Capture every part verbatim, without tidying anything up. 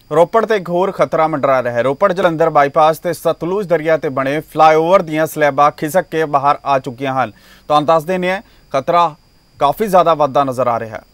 रोपड़ ते घोर खतरा मंडरा रहा है। रोपड़ जलंधर बाईपास ते सतलुज दरिया ते बने फ्लाईओवर दियां स्लैबां खिसक के बाहर आ चुकियां हैं। तुहानूं दस देने हैं खतरा काफ़ी ज़्यादा वधदा नज़र आ रहा है।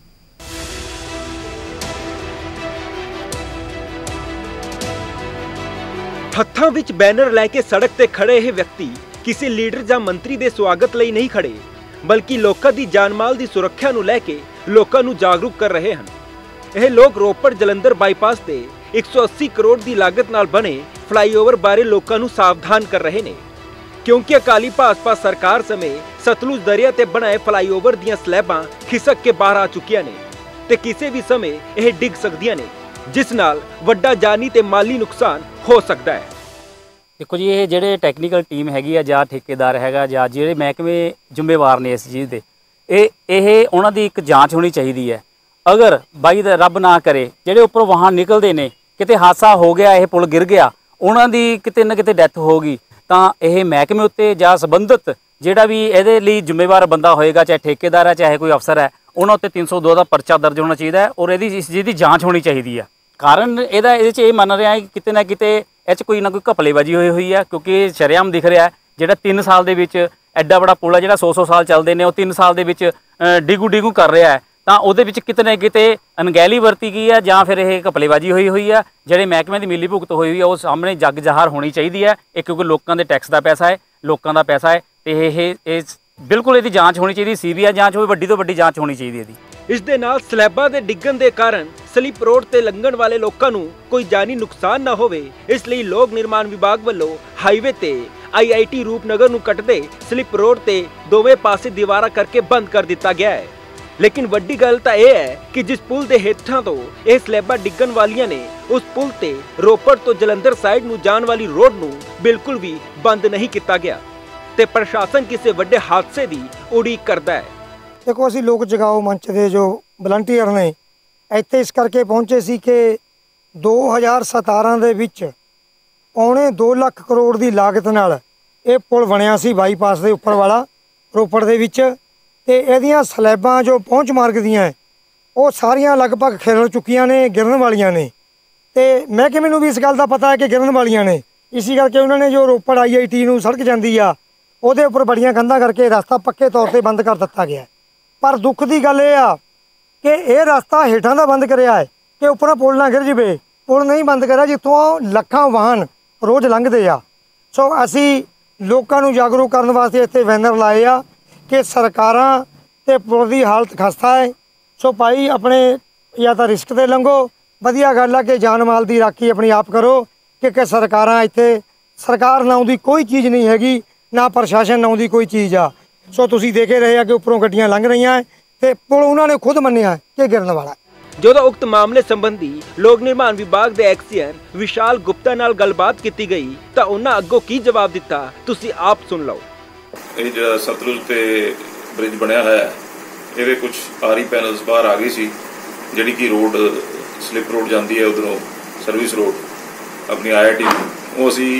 हत्थां विच बैनर लैके सड़क ते खड़े ये व्यक्ति किसी लीडर जां मंत्री दे स्वागत लई नहीं खड़े, बल्कि लोकां दी जानमाल दी सुरक्षा नूं लैके लोकां नूं जागरूक कर रहे हैं। ਇਹ ਲੋਕ ਰੋਪੜ ਜਲੰਧਰ ਬਾਈਪਾਸ ਤੇ एक सौ अस्सी ਕਰੋੜ ਦੀ ਲਾਗਤ ਨਾਲ ਬਣੇ ਫਲਾਈਓਵਰ ਬਾਰੇ ਲੋਕਾਂ ਨੂੰ ਸਾਵਧਾਨ ਕਰ ਰਹੇ ਨੇ, ਕਿਉਂਕਿ ਅਕਾਲੀ ਭਾਜਪਾ ਸਰਕਾਰ ਸਮੇਂ ਸਤਲੁਜ ਦਰਿਆ ਤੇ ਬਣਾਏ ਫਲਾਈਓਵਰ ਦੀਆਂ ਸਲੈਬਾਂ ਖਿਸਕ ਕੇ ਬਾਹਰ ਆ ਚੁੱਕੀਆਂ ਨੇ ਤੇ ਕਿਸੇ ਵੀ ਸਮੇਂ ਇਹ ਡਿੱਗ ਸਕਦੀਆਂ ਨੇ, ਜਿਸ ਨਾਲ ਵੱਡਾ ਜਾਨੀ ਤੇ ਮਾਲੀ ਨੁਕਸਾਨ ਹੋ ਸਕਦਾ ਹੈ। देखो जी, ये ਜਿਹੜੇ ਟੈਕਨੀਕਲ ਟੀਮ ਹੈਗੀ ਆ ਜਾਂ ਠੇਕੇਦਾਰ ਹੈਗਾ ਜਾਂ ਜਿਹੜੇ ਮਹਿਕਮੇ ਜ਼ਿੰਮੇਵਾਰ ਨੇ ਇਸ ਚੀਜ਼ ਦੇ, ਇਹ ਇਹ ਉਹਨਾਂ ਦੀ ਇੱਕ ਜਾਂਚ ਹੋਣੀ ਚਾਹੀਦੀ ਹੈ। अगर बाई रब ना करे जेडे उपर वाहन निकलते हैं किते हादसा हो गया, यह पुल गिर गया, उन्होंने किते न किते डैथ होगी, तो यह महकमे उत्ते जां संबंधित जोड़ा भी ये जिम्मेवार बंदा होएगा, चाहे ठेकेदार है चाहे कोई अफसर है, उन्होंने उत्ते तीन सौ दो का परचा दर्ज होना चाहिए और यदि इस चीज़ की जाँच होनी चाहिए है। कारण यदा ये मन रहा है कि किते ना किते इस कोई ना कोई घपलेबाजी हुई हुई है, क्योंकि शरेआम दिख रहा है जोड़ा तीन साल के एड्डा बड़ा पुल है जो सौ सौ साल चलते हैं, वो तीन साल के डिगू डिगू कर रहा है, ਤਾਂ ਉਹਦੇ ਵਿੱਚ ਕਿਤੇ ਨਾ ਕਿਤੇ ਅਣਗਹਿਲੀ ਵਰਤੀ ਗਈ ਹੈ ਜਾਂ ਫਿਰ ਇਹ ਘਪਲੇਬਾਜ਼ੀ ਹੋਈ ਹੋਈ ਹੈ। ਜਿਹੜੇ ਮਹਿਕਮੇ ਦੀ ਮਿਲੀ ਭੁਗਤ ਹੋਈ ਹੋਈ ਹੈ ਉਹ ਸਾਹਮਣੇ ਜੱਗ ਜ਼ਾਹਰ ਹੋਣੀ ਚਾਹੀਦੀ ਹੈ। ਇਹ ਕਿਉਂਕਿ ਲੋਕਾਂ ਦੇ ਟੈਕਸ ਦਾ ਪੈਸਾ ਹੈ, ਲੋਕਾਂ ਦਾ ਪੈਸਾ ਹੈ ਤੇ ਇਹ ਇਹ ਬਿਲਕੁਲ ਇਹਦੀ ਜਾਂਚ ਹੋਣੀ ਚਾਹੀਦੀ, ਸੀਬੀਆਈ ਜਾਂਚ ਹੋਵੇ, ਵੱਡੀ ਤੋਂ ਵੱਡੀ ਜਾਂਚ ਹੋਣੀ ਚਾਹੀਦੀ ਇਹਦੀ। ਇਸ ਦੇ ਨਾਲ ਸਲੈਬਾਂ ਦੇ ਡਿੱਗਣ ਦੇ ਕਾਰਨ ਸਲਿਪ ਰੋਡ ਤੇ ਲੰਘਣ ਵਾਲੇ ਲੋਕਾਂ ਨੂੰ ਕੋਈ ਜਾਨੀ ਨੁਕਸਾਨ ਨਾ ਹੋਵੇ, ਇਸ ਲਈ ਲੋਕ ਨਿਰਮਾਣ ਵਿਭਾਗ ਵੱਲੋਂ ਹਾਈਵੇ ਤੇ ਆਈ ਆਈ ਟੀ ਰੂਪਨਗਰ ਨੂੰ ਕੱਟਦੇ ਸਲਿਪ ਰੋਡ ਤੇ ਦੋਵੇਂ ਪਾਸੇ ਦੀਵਾਰਾਂ ਕਰਕੇ ਬੰਦ ਕਰ ਦਿੱਤਾ ਗਿਆ ਹੈ। लेकिन वड्डी गल तां यह है कि जिस पुल के हेठां तो यह स्लैबां डिग्गण वालियां ने, उस पुल ते रोपड़ तो जलंधर साइड नूं जाण वाली रोड नूं बिल्कुल भी बंद नहीं किया गया ते प्रशासन किसी वड्डे हादसे की उड़ीक करता है। देखो, असीं लोक जगाओ मंच के जो वलंटियर ने इत्थे इस करके पहुंचे सी कि दो हज़ार सतारह दे विच पौने दो लाख करोड़ की लागत नाल ये पुल बनिया सी बाईपास के उपर वाला रोपड़ दे विच। ਤੇ ਇਹਦੀਆਂ ਸਲੈਬਾਂ ਜੋ ਪਹੁੰਚ ਮਾਰਗ ਦੀਆਂ ਉਹ ਸਾਰੀਆਂ ਲਗਭਗ ਖਿਲਰ ਚੁੱਕੀਆਂ ਨੇ, ਗਿਰਨ ਵਾਲੀਆਂ ਨੇ ਤੇ ਮਹਿਕਮੇ ਨੂੰ ਵੀ ਇਸ ਗੱਲ ਦਾ ਪਤਾ ਹੈ ਕਿ ਗਿਰਨ ਵਾਲੀਆਂ ਨੇ। ਇਸੇ ਕਰਕੇ ਉਹਨਾਂ ਨੇ ਜੋ ਰੋਪੜ ਆਈ ਆਈ ਟੀ ਨੂੰ ਸੜਕ ਜਾਂਦੀ ਆ ਉਹਦੇ ਉੱਪਰ ਬੜੀਆਂ ਕੰਧਾਂ ਕਰਕੇ ਰਸਤਾ ਪੱਕੇ ਤੌਰ ਤੇ ਬੰਦ ਕਰ ਦਿੱਤਾ ਗਿਆ। ਪਰ ਦੁੱਖ ਦੀ ਗੱਲ ਇਹ ਆ ਕਿ ਇਹ ਰਸਤਾ ਹੇਠਾਂ ਦਾ ਬੰਦ ਕਰਿਆ ਹੈ ਕਿ ਉੱਪਰੋਂ ਪੁਲ ਨਾ ਗਿਰ ਜਾਵੇ। ਪੁਲ ਨਹੀਂ ਬੰਦ ਕਰਿਆ ਜਿੱਥੋਂ ਲੱਖਾਂ ਵਾਹਨ ਰੋਜ਼ ਲੰਘਦੇ ਆ। ਸੋ ਅਸੀਂ ਲੋਕਾਂ ਨੂੰ ਜਾਗਰੂਕ ਕਰਨ ਵਾਸਤੇ ਇੱਥੇ ਬੈਨਰ ਲਾਏ ਆ कि सरकारां ते पुल की हालत खस्ता है। सो भाई अपने या तो रिस्क ते लंघो, वधिया गल है कि जान माल की राखी अपनी आप करो, क्योंकि सरकारां इत्थे सरकार नाम की कोई चीज़ नहीं हैगी, ना प्रशासन नाम की कोई चीज़ आ। सो तुसीं देखे रहे कि उपरों गड्डियां लंघ रही हैं ते पुल उन्होंने खुद मन्निया कि गिरन वाला। ਜਦੋਂ उक्त मामले संबंधी लोक निर्माण विभाग के एक्सीएन विशाल गुप्ता नाल गलबात की गई तो उन्होंने अगों की जवाब दिता, तुसीं आप सुन लो। ਇਹ ਜਿਹੜਾ ਸਤਲੁਜ ਤੇ ਬ੍ਰਿਜ ਬਣਿਆ ਹੋਇਆ ਇਹਦੇ ਕੁਝ ਆਰੀ ਪੈਨਲਸ ਬਾਹਰ ਆ ਗਈ ਸੀ, ਜਿਹੜੀ ਕਿ ਰੋਡ ਸਲਿਪ ਰੋਡ ਜਾਂਦੀ ਹੈ ਉਧਰੋਂ ਸਰਵਿਸ ਰੋਡ ਆਪਣੀ ਆਈ ਆਈ ਟੀ, ਉਹ ਅਸੀਂ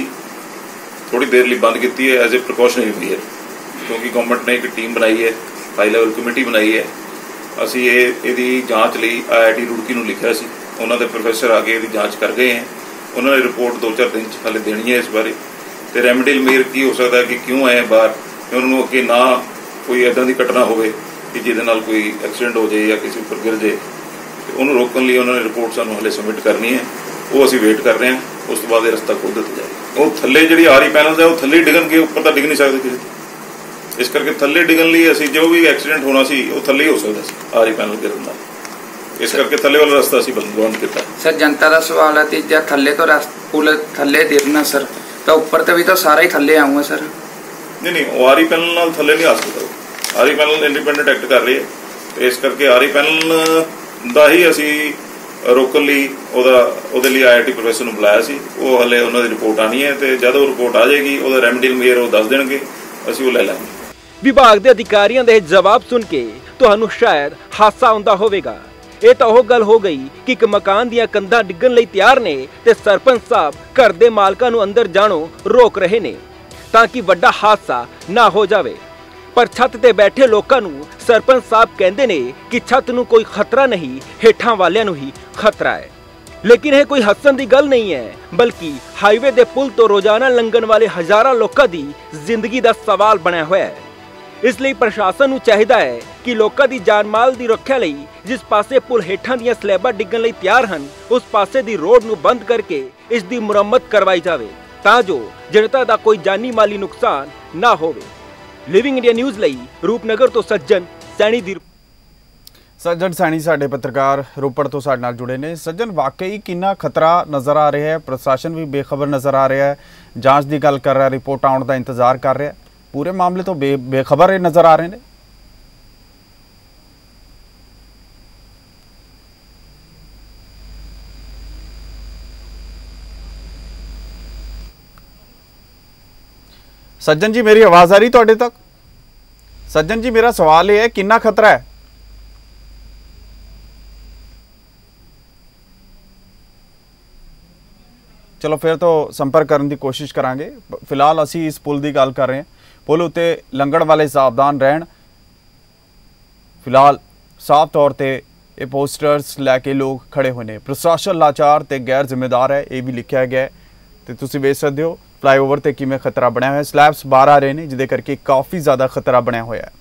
ਥੋੜੀ ਦੇਰ ਲਈ ਬੰਦ ਕੀਤੀ ਹੈ ਐਜ਼ ਏ ਪ੍ਰੀਕਾਸ਼ਨਰੀ ਮੇਜਰ, ਕਿਉਂਕਿ ਗਵਰਨਮੈਂਟ ਨੇ ਇੱਕ ਟੀਮ ਬਣਾਈ ਹੈ, ਹਾਈ ਲੈਵਲ ਕਮੇਟੀ ਬਣਾਈ ਹੈ। ਅਸੀਂ ਇਹ ਇਹਦੀ ਜਾਂਚ ਲਈ ਆਈ ਆਈ ਟੀ ਰੁੜਕੀ ਨੂੰ ਲਿਖਿਆ ਸੀ, ਉਹਨਾਂ ਦੇ ਪ੍ਰੋਫੈਸਰ ਆ ਕੇ ਇਹਦੀ ਜਾਂਚ ਕਰ ਗਏ ਹੈ। ਉਹਨਾਂ ਨੇ ਰਿਪੋਰਟ ਦੋ ਚਾਰ ਦਿਨ 'ਚ ਹਾਲੇ ਦੇਣੀ ਹੈ ਇਸ ਬਾਰੇ, ਤੇ ਰੈਮਡੀਅਲ ਮੇਅਰ ਕੀ ਹੋ ਸਕਦਾ ਕਿ ਕਿਉਂ ਆਏ ਬਾਹਰ, उन्होंने अगे ना कोई इदां की घटना हो कि जिहदे नाल कोई एक्सीडेंट हो जाए या किसी उपर गिर जाए, तो उन्होंने रोकने लिए उन्होंने रिपोर्ट सानूं हले सबमिट करनी है, वो असीं वेट कर रहे हैं। उस तो बाद ये रस्ता खोल दिता जाएगा। वो थल्ले जिहड़ी आरी पैनल है वो थल्ले डिगन के उपर तो डिग नहीं सकते किसी, इस करके थल्ले डिगन लिए असीं जो भी एक्सीडेंट होना सी वो थल्ले ही हो सकता सी आरी पैनल गिरन नाल, इस करके थल्ले वाला रस्ता असीं बंद किया। सर जनता का सवाल है कि जे थल्ले तो पुल थल्ले गिरना सर, तो उपर तो भी तो सारा ही थल्ले आऊँगा सर। नहीं नहीं आरी पैनल नाल थल्ले नहीं आ सकता, आरी पैनल इंडिपेंडेंट एक्ट कर रही है, तो इस करके आरी पैनल दा ही असी रोकन लई ओहदा ओहदे लई आई आई टी प्रोफैसर नूं बुलाया सी। वो हले उन्हां दी रिपोर्ट आनी है, तो जद वो रिपोर्ट आ जाएगी ओहदा रेमडीअल मेयर वो दस देणगे, असी वो लै लांगे। विभाग के अधिकारियों के जवाब सुन के तुहानूं शायद हासा आउंदा होवेगा। ਇਹ ਤਾਂ ਉਹ ਗੱਲ ਹੋ ਗਈ कि एक मकान ਦੀਆਂ ਕੰਧਾਂ ਡਿੱਗਣ ਲਈ ਤਿਆਰ ਨੇ ਤੇ ਸਰਪੰਚ ਸਾਹਿਬ ਘਰ ਦੇ ਮਾਲਕਾਂ ਨੂੰ ਅੰਦਰ ਜਾਣੋਂ ਰੋਕ ਰਹੇ ਨੇ ਤਾਂ ਕਿ ਵੱਡਾ ਹਾਦਸਾ ਨਾ ਹੋ ਜਾਵੇ। ਪਰ ਛੱਤ ਤੇ ਬੈਠੇ ਲੋਕਾਂ ਨੂੰ ਸਰਪੰਚ ਸਾਹਿਬ ਕਹਿੰਦੇ ਨੇ ਕਿ ਛੱਤ ਨੂੰ ਕੋਈ ਖਤਰਾ ਨਹੀਂ, ਹੇਠਾਂ ਵਾਲਿਆਂ ਨੂੰ ਹੀ ਖਤਰਾ ਹੈ। लेकिन यह कोई हसन की गल नहीं है, बल्कि हाईवे के पुल तो रोजाना लंघन वाले हजारों लोगों की जिंदगी का सवाल बनया हुआ है। इसलिए प्रशासन नूं चाहिदा है कि लोगों की जान माल की रक्षा लई जिस पासे पुल हेठां दीयां स्लैबां डिग्गण लई तैयार हन, उस पासे दी रोड नूं बंद करके इस दी मुरम्मत करवाई जावे तां जो जनता दा कोई जानी माली नुकसान ना होवे। लिविंग इंडिया न्यूज़ लई रूपनगर तो सज्जन सैनी दी सज्जन सैनी साडे पत्रकार रोपड़ तो साडे नाल जुड़े ने। सज्जन, वाकई कितना खतरा नज़र आ रहा है, प्रशासन भी बेखबर नज़र आ रहा है, जांच की गल कर रहा है, रिपोर्ट आने का इंतजार कर रहा है, पूरे मामले तो बे बेखबर नज़र आ रहे हैं। सज्जन जी, मेरी आवाज़ आ रही तुहाडे तक? सज्जन जी, मेरा सवाल यह है, कितना खतरा है? चलो फिर तो संपर्क करने की कोशिश करांगे। फिलहाल असी इस पुल की गल कर रहे हैं। पुल उत्ते लंघण वाले सावधान रहन। फिलहाल साफ तौर पर ये पोस्टर्स लैके लोग खड़े हुए हैं। प्रशासन लाचार ते गैर जिम्मेदार है, ये भी लिखा गया है। तो तुसीं वेख सकते हो फ्लाईओवर ते किवें खतरा बनया हुआ है। स्लैब्स बाहर आ रहे हैं जिहदे करके काफ़ी ज़्यादा खतरा बनया हुआ है।